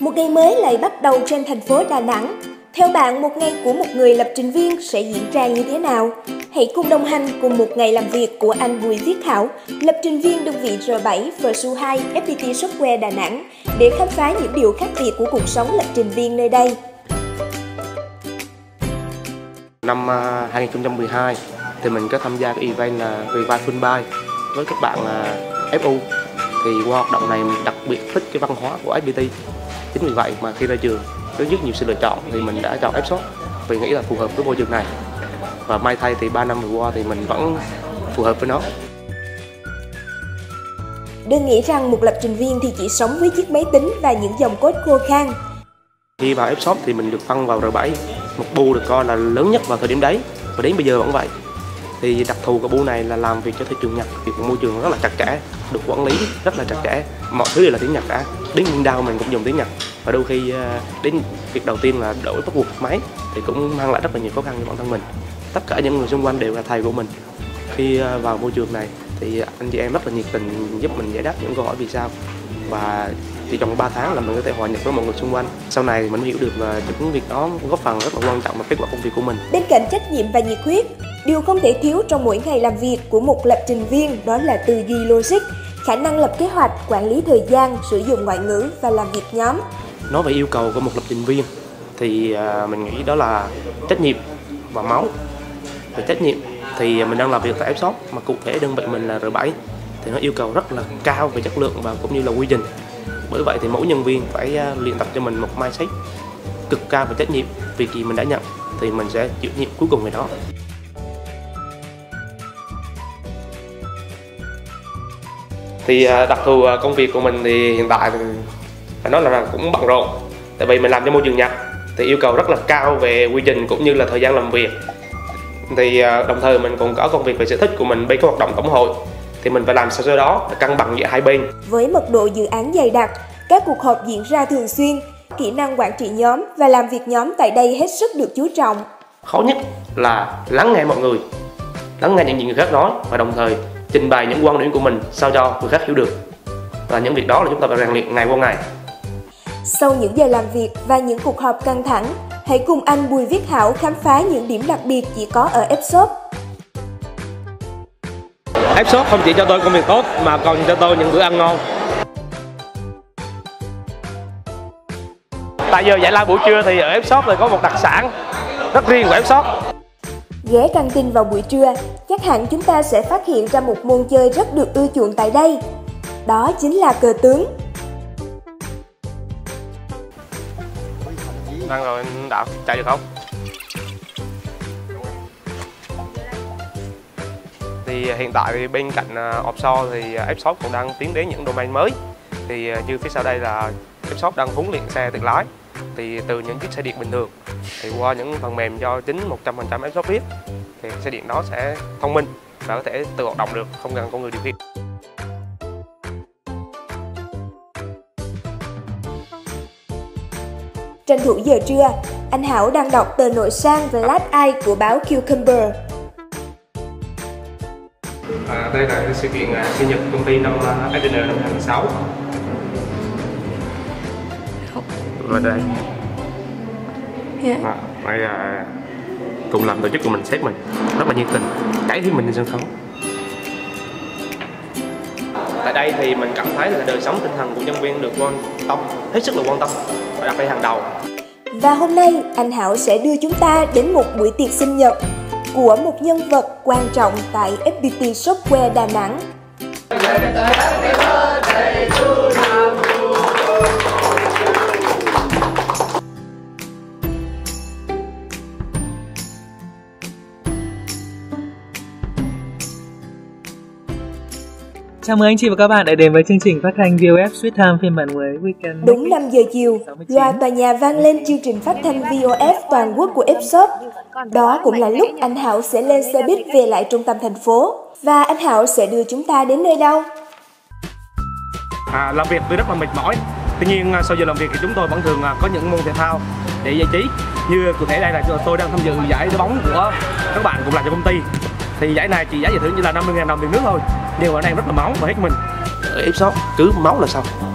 Một ngày mới lại bắt đầu trên thành phố Đà Nẵng. Theo bạn, một ngày của một người lập trình viên sẽ diễn ra như thế nào? Hãy cùng đồng hành cùng một ngày làm việc của anh Bùi Viết Thảo, lập trình viên đơn vị R7 Versu 2 FPT Software Đà Nẵng, để khám phá những điều khác biệt của cuộc sống lập trình viên nơi đây. Năm 2012 thì mình có tham gia cái event là Revive Full Buy với các bạn FU. Thì qua hoạt động này mình đặc biệt thích cái văn hóa của FPT. Chính vì vậy mà khi ra trường với rất nhiều sự lựa chọn thì mình đã chọn F-Shop vì nghĩ là phù hợp với môi trường này. Và may thay thì 3 năm vừa qua thì mình vẫn phù hợp với nó. Đừng nghĩ rằng một lập trình viên thì chỉ sống với chiếc máy tính và những dòng code khô khan. Khi vào F-Shop thì mình được phân vào R7, một bu được coi là lớn nhất vào thời điểm đấy và đến bây giờ vẫn vậy. Thì đặc thù của bu này là làm việc cho thị trường Nhật, việc môi trường rất là chặt chẽ, được quản lý rất là chặt chẽ, mọi thứ đều là tiếng Nhật cả. Đến Windows mình cũng dùng tiếng Nhật và đôi khi đến việc đầu tiên là đổi bắt buộc máy thì cũng mang lại rất là nhiều khó khăn cho bản thân mình. Tất cả những người xung quanh đều là thầy của mình. Khi vào môi trường này thì anh chị em rất là nhiệt tình giúp mình giải đáp những câu hỏi vì sao, và chỉ trong 3 tháng là mình có thể hòa nhập với mọi người xung quanh. Sau này mình hiểu được là những việc đó góp phần rất là quan trọng vào kết quả công việc của mình. Bên cạnh trách nhiệm và nhiệt huyết, điều không thể thiếu trong mỗi ngày làm việc của một lập trình viên đó là tư duy logic, khả năng lập kế hoạch, quản lý thời gian, sử dụng ngoại ngữ và làm việc nhóm. Nói về yêu cầu của một lập trình viên thì mình nghĩ đó là trách nhiệm và máu. Về trách nhiệm thì mình đang làm việc tại F-Shop, mà cụ thể đơn vị mình là R7 thì nó yêu cầu rất là cao về chất lượng và cũng như là quy trình. Bởi vậy thì mỗi nhân viên phải luyện tập cho mình một mindset cực cao về trách nhiệm. Việc gì mình đã nhận thì mình sẽ chịu nhiệm cuối cùng về đó. Thì đặc thù công việc của mình thì hiện tại thì phải nói là cũng bận rộn. Tại vì mình làm cho môi trường Nhật thì yêu cầu rất là cao về quy trình cũng như là thời gian làm việc. Thì đồng thời mình còn có công việc về sở thích của mình bên cái hoạt động tổng hội. Thì mình phải làm sao cho đó để cân bằng giữa hai bên. Với mật độ dự án dày đặc, các cuộc họp diễn ra thường xuyên, kỹ năng quản trị nhóm và làm việc nhóm tại đây hết sức được chú trọng. Khó nhất là lắng nghe mọi người, lắng nghe những người khác nói và đồng thời trình bày những quan điểm của mình sao cho người khác hiểu được. Và những việc đó là chúng ta phải rèn luyện ngày qua ngày. Sau những giờ làm việc và những cuộc họp căng thẳng, hãy cùng anh Bùi Viết Thảo khám phá những điểm đặc biệt chỉ có ở F-Shop. F-Shop không chỉ cho tôi công việc tốt mà còn cho tôi những bữa ăn ngon. Tại giờ giải lao buổi trưa thì ở F-Shop thì có một đặc sản rất riêng của F-Shop. Ghé căng tin vào buổi trưa, chắc hẳn chúng ta sẽ phát hiện ra một môn chơi rất được ưa chuộng tại đây. Đó chính là cờ tướng. Đang rồi anh Đạo, chạy được không? Thì hiện tại thì bên cạnh offshore thì F-Shop cũng đang tiến đến những domain mới. Thì như phía sau đây là F-Shop đang huấn luyện xe tự lái. Thì từ những chiếc xe điện bình thường thì qua những phần mềm do chính 100% F-Shop viết thì xe điện đó sẽ thông minh và có thể tự hoạt động được, không cần con người điều khiển. Tranh thủ giờ trưa, anh Hảo đang đọc tờ nội sang Vlad Eye của báo Cucumber. Đây là sự kiện sinh nhật công ty năm Adn năm 2006. Và đây. Đây là cùng làm tổ chức của mình, sếp mình rất là nhiệt tình, đẩy thêm mình lên sân khấu. Tại đây thì mình cảm thấy là đời sống tinh thần của nhân viên được quan tâm, hết sức là quan tâm và đặt lên hàng đầu. Và hôm nay anh Hảo sẽ đưa chúng ta đến một buổi tiệc sinh nhật của một nhân vật quan trọng tại FPT Software Đà Nẵng. Chào mừng anh chị và các bạn đã đến với chương trình phát thanh VOF Sweet Time phiên bản mới Weekend. Đúng 5 giờ chiều, loa tòa nhà vang lên chương trình phát thanh VOF toàn quốc của F-Shop. Đó cũng là lúc anh Hảo sẽ lên xe buýt về lại trung tâm thành phố. Và anh Hảo sẽ đưa chúng ta đến nơi đâu? Làm việc tôi rất là mệt mỏi. Tuy nhiên sau giờ làm việc thì chúng tôi vẫn thường có những môn thể thao để giải trí. Như cụ thể đây là tôi đang tham dự giải đá bóng của các bạn cùng làm cho công ty. Thì giải này chỉ giải thưởng như là 50.000 đồng tiền nước thôi, nhưng mà ở đây rất là máu và hết mình. Ở F-Shop cứ máu là xong.